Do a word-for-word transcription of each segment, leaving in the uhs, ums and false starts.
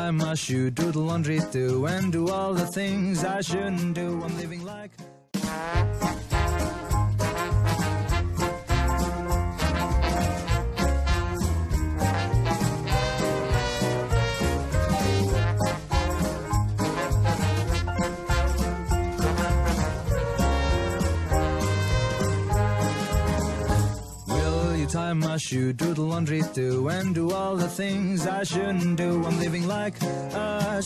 tie my shoe, do the laundry too, and do all the things I shouldn't do. I'm living like tie my shoe, do the laundry too, and do all the things I shouldn't do. I'm living like a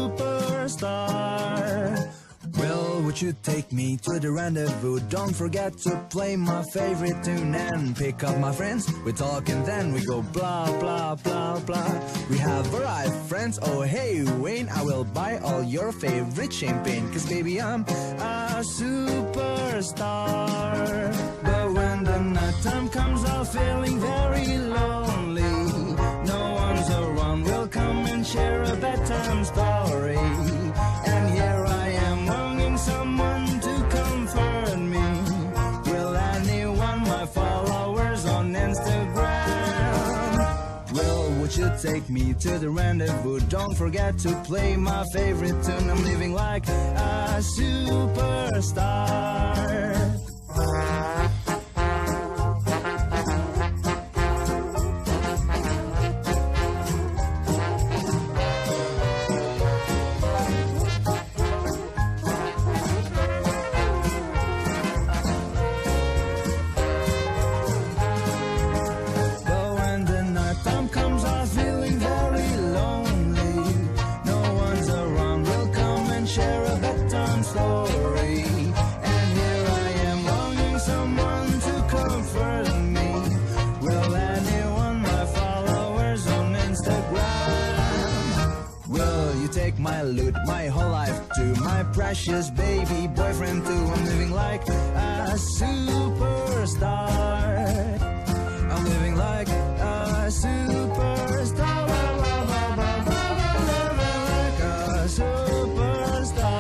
superstar. Well, would you take me to the rendezvous? Don't forget to play my favorite tune and pick up my friends. We talk and then we go blah, blah, blah, blah. We have arrived, friends. Oh, hey, Wayne, I will buy all your favorite champagne, 'cause baby, I'm a superstar. But when the nighttime comes, I'm feeling very lonely. No one's around, we'll come and share a bedtime story. And here I am, longing someone to comfort me. Will anyone, my followers on Instagram? Well, would you take me to the rendezvous? Don't forget to play my favorite tune. I'm living like a superstar. Story. And here I am, longing someone to comfort me. Will anyone, my followers on Instagram? Will you take my loot, my whole life too, my precious baby boyfriend too? I'm living like a superstar. I'm living like a superstar. Like a superstar.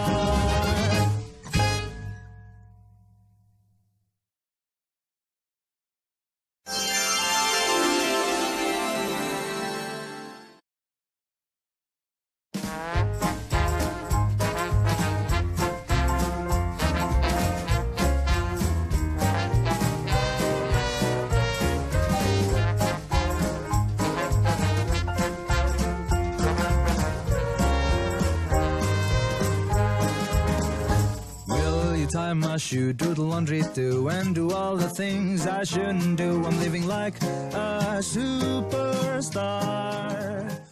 Tie my shoe, do the laundry too, and do all the things I shouldn't do. I'm living like a superstar.